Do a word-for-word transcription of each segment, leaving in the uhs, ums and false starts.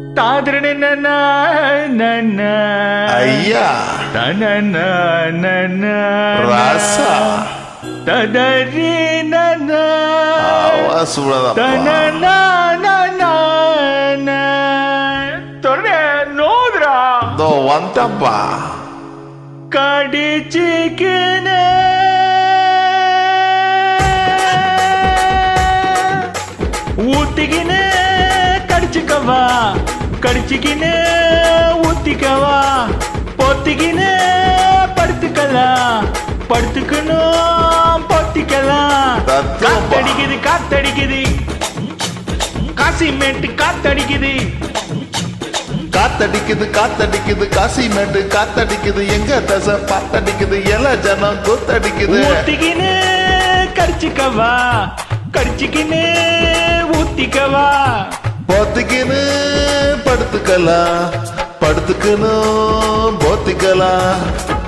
தாதிரனே நன்னா நன்னா ஐயா தனனா நன்னா ராசா ததரி நன்னா ஆவாசுடா தனனா நன்னா தொரே நோதுரா தோ வந்தப்பா கடிச்சிக்கினே ஊத்திக்கினே கடிச்சிக்கவா கடிச்சிக்கினே ஊத்திக்கவா பொத்திக்கினே படுத்துக்கலாம் படுத்துக்கணும் பொத்திக்கலாம் காத்தடிக்குது காத்தடிக்குது காசிமேட்டு காத்தடிக்குது காத்தடிக்குது காத்தடிக்குது காசிமேட்டு காத்தடிக்குது எங்க தசை பாத்தடிக்குது எல்லா ஜனம் கூத்தடிக்குது ஊத்திக்கினே கடிச்சிக்கவா கடிச்சிக்கினே ஊத்திக்கவா போத்திக்கின்னு படுத்துக்கலாம் படுத்துக்கணும் போத்திக்கலாம்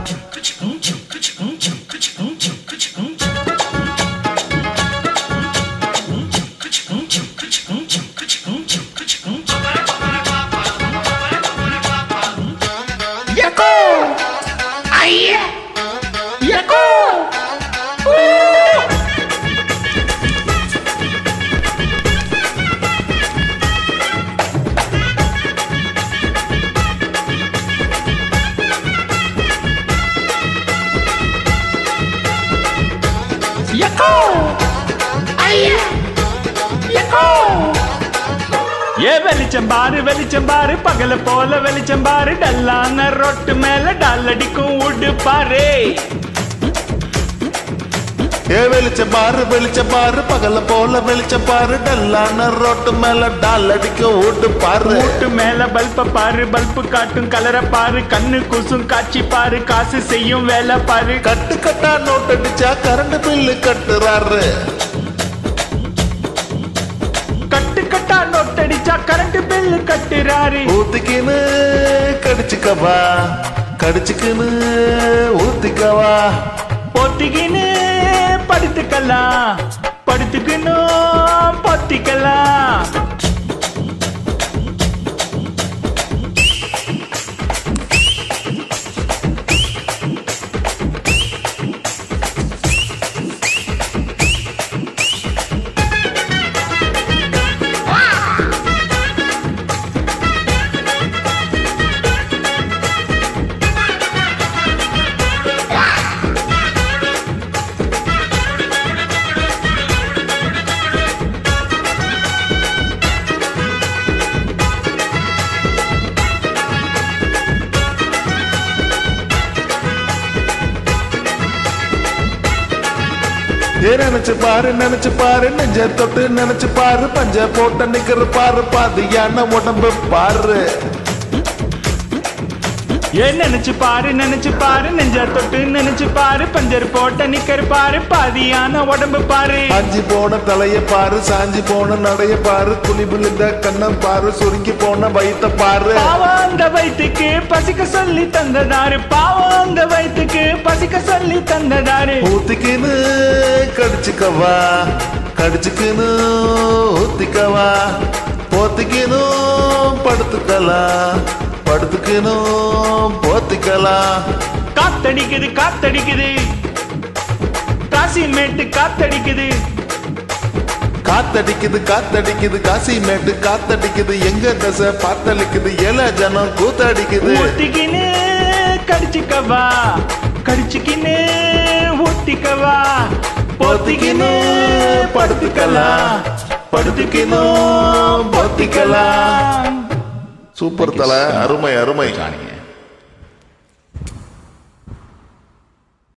Yako! Aye! Yako! Yako! Aye! Yako! ஏ வெளிச்சம் பாரு வெளிச்சம் பாரு பகல போல வெளிச்சம் பாரு டல்லான ரொட்டு மேல டால் அடிக்கும் உடு பாரு ஏ வெளிச்சம் பாரு வெளிச்சம் பாரு பகல போல வெளிச்சம் பாரு டல்லான ரோட்டு மேல டால் அடிக்க ஓட்டு பாரு ஊட்டு மேல பல்ப பாரு பல்பு காட்டும் கலரை பாரு கண்ணு கூசும் காட்சி பாரு காசு செய்யும் வேலை பாரு கட்டு கட்டா நோட் அடிச்சா கரண்ட் பில்லு கட்டுறாரு கட்டு கட்டா நோட்டடிச்சா கரண்ட் பில்லு கட்டுறாரு ஊத்திக்கின்னு கடிச்சுக்கவா கடிச்சுக்கின்னு ஊத்திக்கவா பொத்திக்கின்னு படுத்துக்கலாம் படுத்துக்கணும் பொத்திக்கலாம் ஏ நினைச்சு பாரு நினைச்சு பாரு நெஞ்ச தொட்டு நினைச்சு பாரு பஞ்ச போட்ட நிக்கிற பாரு பாதியான உடம்பு பாரு ஏ நினைச்சு பாரு நினைச்சு பாரு நெஞ்ச தொட்டு நினைச்சு பாரு பஞ்சர் போட்ட நிக்கிற பாரு பாதியான உடம்பு பாரு அஞ்சி போன தலைய பாரு சாஞ்சி போன நடைய பாரு துளி விழுந்த கண்ணம் பாரு சுருங்கி போன வயித்த பாரு பாவம் அந்த வயிற்றுக்கு பசிக்க சொல்லி தந்ததாரு பாவம் அந்த வயிற்றுக்கு பசிக்க சொல்லி தந்ததாரு ஊத்திக்கின்னு கடிச்சுக்கவா கடிச்சுக்கின்னு ஊத்திக்கவா போத்திக்கின்னு படுத்துக்கலாம் படுத்துக்கணும் போத்திக்கலாம் காத்தடிக்குது காத்தடிக்குது காசிமேட்டு காத்தடிக்குது காத்தடிக்குது காத்தடிக்குது காசிமேட்டு காத்தடிக்குது எங்க தசை பாத்தளிக்குது ஏழை ஜனம் கூத்தடிக்குது ஊத்திக்கின்னு கடிச்சுக்கவா கடிச்சுக்கின்னு ஊத்திக்கவா போத்திக்கின்னு படுத்துக்கலாம் படுத்துக்கணும் போத்திக்கலாம் சூப்பர் தலை அருமை அருமை.